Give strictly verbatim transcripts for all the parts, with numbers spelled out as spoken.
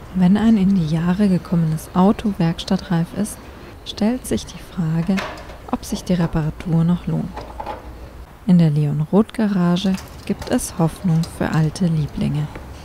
Wenn ein in die Jahre gekommenes Auto werkstattreif ist, stellt sich die Frage, ob sich die Reparatur noch lohnt. In der Leon Roth Garage gibt es Hoffnung für alte Lieblinge.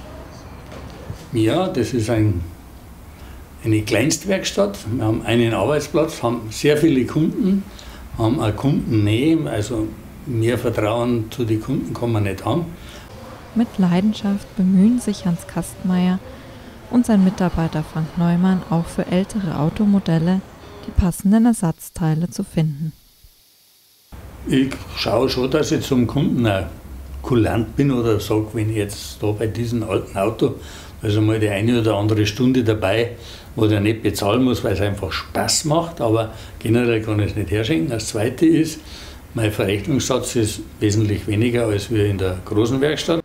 Ja, das ist ein, eine Kleinstwerkstatt. Wir haben einen Arbeitsplatz, haben sehr viele Kunden, haben eine Kundennähe, also mehr Vertrauen zu den Kunden kann man nicht haben. Mit Leidenschaft bemühen sich Hans Kastmeier und sein Mitarbeiter Frank Neumann auch für ältere Automodelle die passenden Ersatzteile zu finden. Ich schaue schon, dass ich zum Kunden auch kulant bin oder sage, wenn ich jetzt da bei diesem alten Auto, also mal die eine oder andere Stunde dabei, wo der nicht bezahlen muss, weil es einfach Spaß macht, aber generell kann ich es nicht herschenken. Das Zweite ist, mein Verrechnungssatz ist wesentlich weniger als wir in der großen Werkstatt.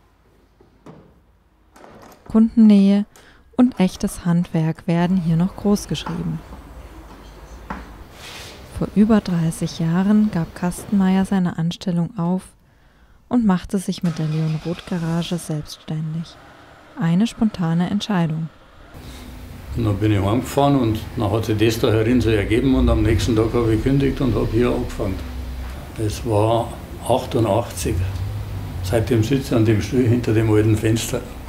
Kundennähe und echtes Handwerk werden hier noch groß geschrieben. Vor über dreißig Jahren gab Kastmeier seine Anstellung auf und machte sich mit der Leon Roth Garage selbstständig. Eine spontane Entscheidung. Und dann bin ich heimgefahren und dann hat sich das da herin so ergeben und am nächsten Tag habe ich gekündigt und habe hier angefangen. Das war achtundachtzig. Seitdem sitze ich an dem Stuhl hinter dem alten Fenster.